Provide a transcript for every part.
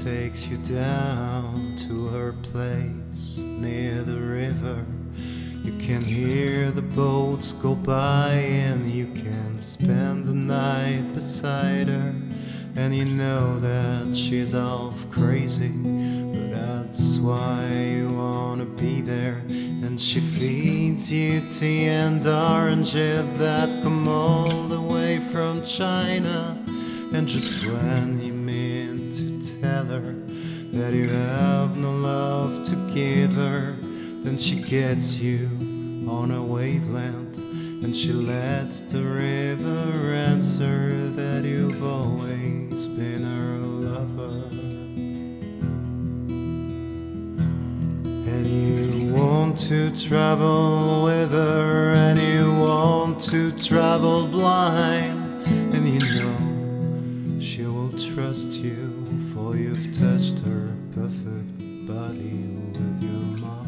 takes you down to her place near the river. You can hear the boats go by and you can spend the night beside her. And you know that she's half crazy, but that's why you wanna be there. And she feeds you tea and oranges that come all the way from China. And just when you mean to tell her that you have no love to give her, then she gets you on a wavelength, and she lets the river answer that you've always been her lover. And you want to travel with her, and you want to travel blind, and you know she will trust you, for you've touched her perfect body with your mind.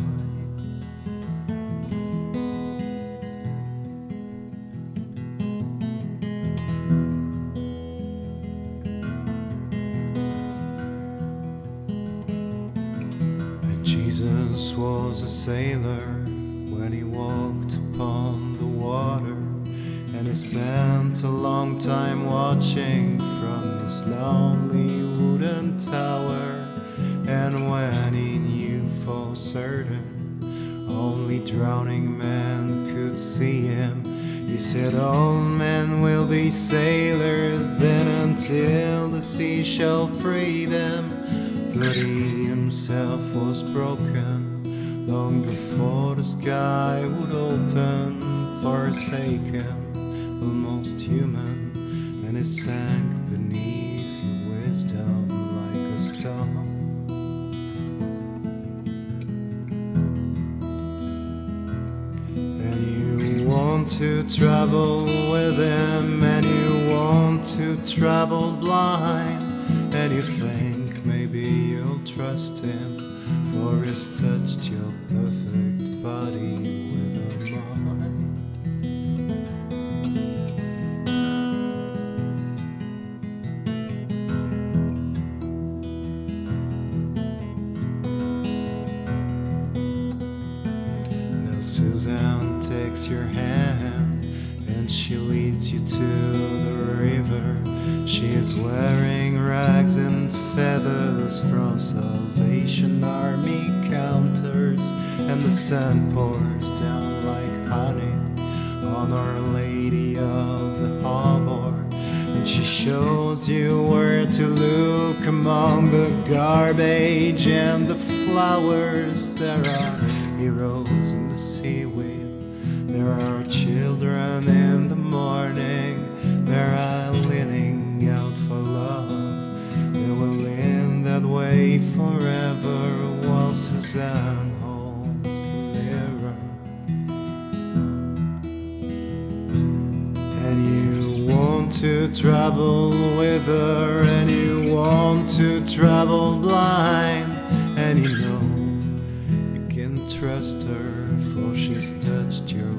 Jesus was a sailor when he walked upon the water, and he spent a long time watching from his lonely wooden tower. And when he knew for certain only drowning men could see him, he said, all men will be sailors then until the sea shall free them. But he himself was broken long before the sky would open, forsaken, almost human, and he sank beneath your wisdom like a stone. And you want to travel with him, and you want to travel blind, and you think maybe you'll trust him, for he's touched your perfect body with a mind. Now Suzanne takes your hand and she leads you to the river. She is wearing rags and feathers from Salvation Army counters, and the sun pours down like honey on Our Lady of the Harbor. And she shows you where to look among the garbage and the flowers. There are heroes in the seaweed, there are children in the morning, there are leaning out for love. They will lean that way forever while Suzanne holds the mirror. And you want to travel with her, and you want to travel blind, and you know you can trust her, for she's touched your